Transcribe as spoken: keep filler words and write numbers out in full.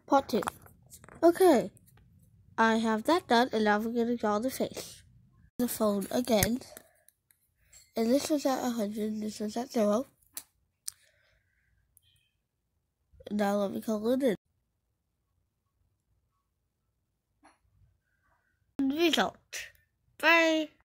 Part two. Okay, I have that done, and now we're going to draw the face. The phone again, and this was at one hundred, and this was at zero. Now let me color it in. Result. Bye.